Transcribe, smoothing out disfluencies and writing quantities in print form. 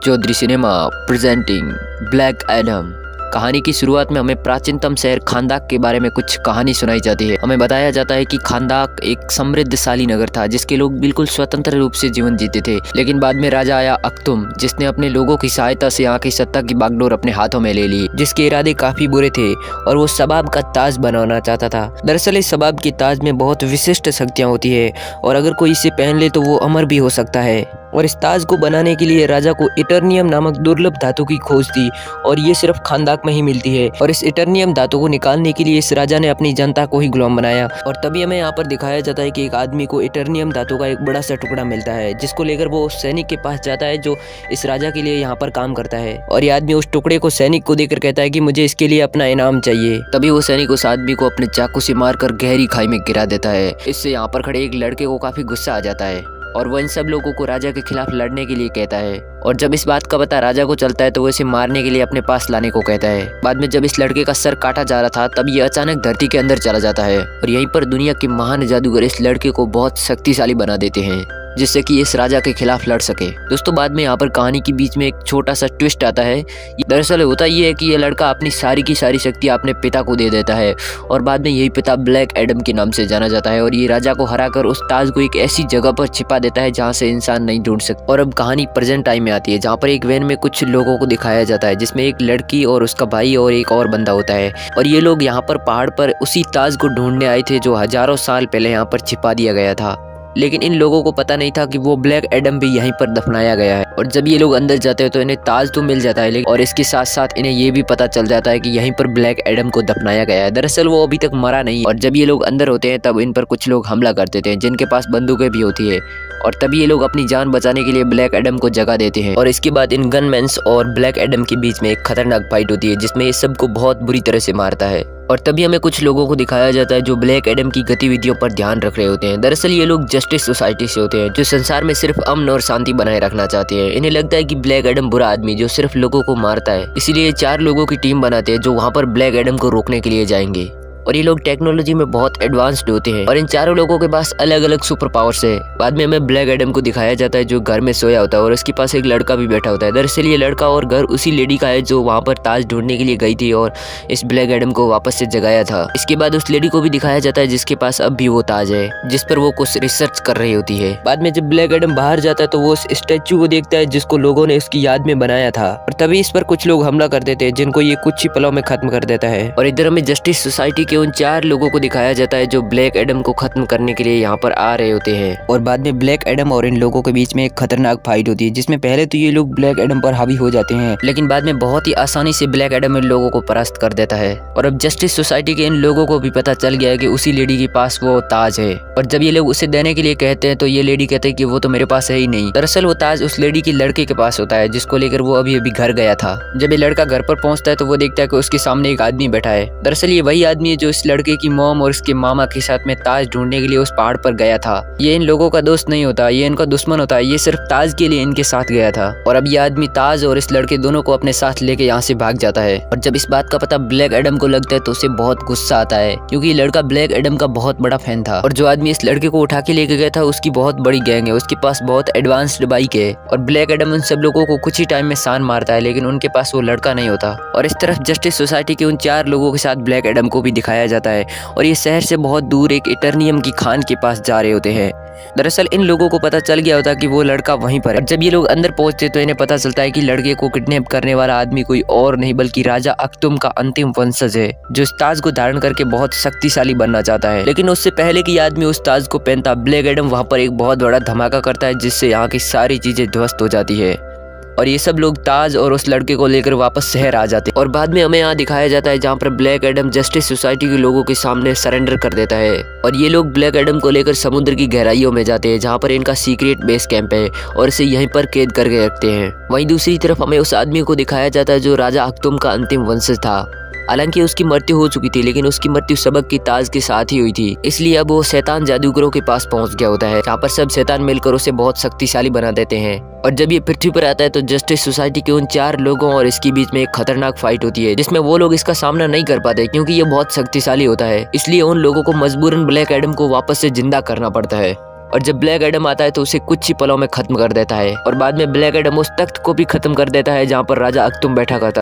Chaudhary cinema presenting Black Adam. कहानी की शुरुआत में हमें प्राचीनतम शहर खांदाक के बारे में कुछ कहानी सुनाई जाती है। हमें बताया जाता है कि खांदाक एक समृद्धशाली नगर था जिसके लोग बिल्कुल स्वतंत्र रूप से जीवन जीते थे। लेकिन बाद में राजा आया अख्तुम, जिसने अपने लोगों की सहायता से यहाँ की सत्ता की बागडोर अपने हाथों में ले ली, जिसके इरादे काफी बुरे थे और वो शबाब का ताज बनवाना चाहता था। दरअसल इस शबाब के ताज में बहुत विशिष्ट शक्तियाँ होती है और अगर कोई इसे पहन ले तो वो अमर भी हो सकता है। और इस ताज को बनाने के लिए राजा को इटर्नियम नामक दुर्लभ धातु की खोज थी और ये सिर्फ खांदाक में ही मिलती है। और इस इटर्नियम धातु को निकालने के लिए इस राजा ने अपनी जनता को ही गुलाम बनाया। और तभी हमें यहाँ पर दिखाया जाता है कि एक आदमी को इटर्नियम धातु का एक बड़ा सा टुकड़ा मिलता है, जिसको लेकर वो उस सैनिक के पास जाता है जो इस राजा के लिए यहाँ पर काम करता है। और ये आदमी उस टुकड़े को सैनिक को देकर कहता है कि मुझे इसके लिए अपना इनाम चाहिए। तभी वो सैनिक उस आदमी को अपने चाकू से मारकर गहरी खाई में गिरा देता है। इससे यहाँ पर खड़े एक लड़के को काफी गुस्सा आ जाता है और वह इन सब लोगों को राजा के खिलाफ लड़ने के लिए कहता है। और जब इस बात का पता राजा को चलता है तो वो इसे मारने के लिए अपने पास लाने को कहता है। बाद में जब इस लड़के का सर काटा जा रहा था तब ये अचानक धरती के अंदर चला जाता है और यहीं पर दुनिया के महान जादूगर इस लड़के को बहुत शक्तिशाली बना देते हैं, जिससे कि इस राजा के खिलाफ लड़ सके। दोस्तों बाद में यहाँ पर कहानी के बीच में एक छोटा सा ट्विस्ट आता है। दरअसल होता ये है कि ये लड़का अपनी सारी की सारी शक्ति अपने पिता को दे देता है और बाद में यही पिता ब्लैक एडम के नाम से जाना जाता है और ये राजा को हराकर उस ताज को एक ऐसी जगह पर छिपा देता है जहाँ से इंसान नहीं ढूंढ सकता। और अब कहानी प्रेजेंट टाइम में आती है, जहाँ पर एक वैन में कुछ लोगों को दिखाया जाता है, जिसमें एक लड़की और उसका भाई और एक और बंदा होता है। और ये लोग यहाँ पर पहाड़ पर उसी ताज को ढूंढने आए थे जो हजारों साल पहले यहाँ पर छिपा दिया गया था। लेकिन इन लोगों को पता नहीं था कि वो ब्लैक एडम भी यहीं पर दफनाया गया है। और जब ये लोग अंदर जाते हैं तो इन्हें ताज तो मिल जाता है, लेकिन और इसके साथ साथ इन्हें ये भी पता चल जाता है कि यहीं पर ब्लैक एडम को दफनाया गया है। दरअसल वो अभी तक मरा नहीं। और जब ये लोग अंदर होते हैं तब इन पर कुछ लोग हमला कर देते हैं जिनके पास बंदूकें भी होती है। और तभी ये लोग अपनी जान बचाने के लिए ब्लैक एडम को जगा देते हैं। और इसके बाद इन गनमैन्स और ब्लैक एडम के बीच में एक खतरनाक फाइट होती है जिसमें ये सबको बहुत बुरी तरह से मारता है। और तभी हमें कुछ लोगों को दिखाया जाता है जो ब्लैक एडम की गतिविधियों पर ध्यान रख रहे होते हैं। दरअसल ये लोग जस्टिस सोसाइटी से होते हैं जो संसार में सिर्फ अमन और शांति बनाए रखना चाहते हैं। इन्हें लगता है कि ब्लैक एडम बुरा आदमी जो सिर्फ लोगों को मारता है, इसीलिए 4 लोगों की टीम बनाते हैं जो वहाँ पर ब्लैक एडम को रोकने के लिए जाएंगे। और ये लोग टेक्नोलॉजी में बहुत एडवांस्ड होते हैं और इन चारों लोगों के पास अलग अलग सुपर पावर्स है। बाद में हमें ब्लैक एडम को दिखाया जाता है जो घर में सोया होता है और उसके पास एक लड़का भी बैठा होता है। दरअसल ये लड़का और घर उसी लेडी का है जो वहाँ पर ताज ढूंढने के लिए गई थी और इस ब्लैक एडम को वापस से जगाया था। इसके बाद उस लेडी को भी दिखाया जाता है जिसके पास अब भी वो ताज है, जिस पर वो कुछ रिसर्च कर रही होती है। बाद में जब ब्लैक एडम बाहर जाता है तो वो उस स्टैचू को देखता है जिसको लोगों ने उसकी याद में बनाया था। और तभी इस पर कुछ लोग हमला कर देते हैं जिनको ये कुछ ही पलों में खत्म कर देता है। और इधर हमें जस्टिस सोसाइटी के उन 4 लोगों को दिखाया जाता है जो ब्लैक एडम को खत्म करने के लिए यहाँ पर आ रहे होते हैं। और बाद में ब्लैक एडम और इन लोगों के बीच में एक खतरनाक फाइट होती है जिसमें पहले तो ये लोग ब्लैक एडम पर हावी हो जाते हैं, लेकिन बाद में बहुत ही आसानी से ब्लैक एडम इन लोगों को परास्त कर देता है। और अब जस्टिस सोसाइटी के इन लोगों को भी पता चल गया है कि उसी लेडी के पास वो ताज है। और जब ये लोग उसे देने के लिए कहते हैं तो ये लेडी कहते हैं कि वो तो मेरे पास है ही नहीं। दरअसल वो ताज उस लेडी के लड़के के पास होता है जिसको लेकर वो अभी अभी घर गया था। जब ये लड़का घर पर पहुंचता है तो वो देखता है कि उसके सामने एक आदमी बैठा है। दरअसल ये वही आदमी है जो इस लड़के की मॉम और इसके मामा के साथ में ताज ढूंढने के लिए उस पहाड़ पर गया था। ये इन लोगों का दोस्त नहीं होता, ये इनका दुश्मन होता है। ये सिर्फ ताज के लिए इनके साथ गया था। और अब ये आदमी ताज और इस लड़के दोनों को अपने साथ लेके यहाँ से भाग जाता है। और जब इस बात का पता ब्लैक एडम को लगता है तो उसे बहुत गुस्सा आता है क्योंकि ये लड़का ब्लैक एडम का बहुत बड़ा फैन था। और जो आदमी इस लड़के को उठा के लेके गया था उसकी बहुत बड़ी गैंग है, उसके पास बहुत एडवांस्ड बाइक है। और ब्लैक एडम उन सब लोगों को कुछ ही टाइम में शान मारता है, लेकिन उनके पास वो लड़का नहीं होता। और इस तरफ जस्टिस सोसाइटी के उन 4 लोगों के साथ ब्लैक एडम को भी दिखाया जाता है और ये शहर से बहुत दूर एक इटर्नियम की खान के पास जा रहे होते हैं। दरअसल इन लोगों को पता चल गया होता कि वो लड़का वहीं पर है। और जब ये लोग अंदर पहुंचते तो इन्हें पता चलता है कि लड़के को किडनैप करने वाला आदमी कोई और नहीं बल्कि राजा अख्तुम का अंतिम वंशज है जो इस ताज को धारण करके बहुत शक्तिशाली बनना चाहता है। लेकिन उससे पहले कि आदमी उस ताज को पहनता ब्लैक एडम वहाँ पर एक बहुत बड़ा धमाका करता है जिससे यहाँ की सारी चीजें ध्वस्त हो जाती है और ये सब लोग ताज और उस लड़के को लेकर वापस शहर आ जाते हैं। और बाद में हमें यहाँ दिखाया जाता है जहाँ पर ब्लैक एडम जस्टिस सोसाइटी के लोगों के सामने सरेंडर कर देता है और ये लोग ब्लैक एडम को लेकर समुद्र की गहराइयों में जाते हैं जहाँ पर इनका सीक्रेट बेस कैंप है और इसे यहीं पर कैद करके रखते हैं। वहीं दूसरी तरफ हमें उस आदमी को दिखाया जाता है जो राजा अख्तुम का अंतिम वंशज था। हालांकि उसकी मृत्यु हो चुकी थी, लेकिन उसकी मृत्यु सबक की ताज के साथ ही हुई थी, इसलिए अब वो शैतान जादूगरों के पास पहुंच गया होता है जहाँ पर सब शैतान मिलकर उसे बहुत शक्तिशाली बना देते हैं। और जब ये पृथ्वी पर आता है तो जस्टिस सोसाइटी के उन 4 लोगों और इसके बीच में एक खतरनाक फाइट होती है जिसमें वो लोग इसका सामना नहीं कर पाते क्योंकि ये बहुत शक्तिशाली होता है। इसलिए उन लोगों को मजबूरन ब्लैक एडम को वापस से जिंदा करना पड़ता है। और जब ब्लैक एडम आता है तो उसे कुछ ही पलों में खत्म कर देता है और बाद में ब्लैक एडम उस तख्त को भी खत्म कर देता है जहाँ पर राजा अख्तुम बैठा करता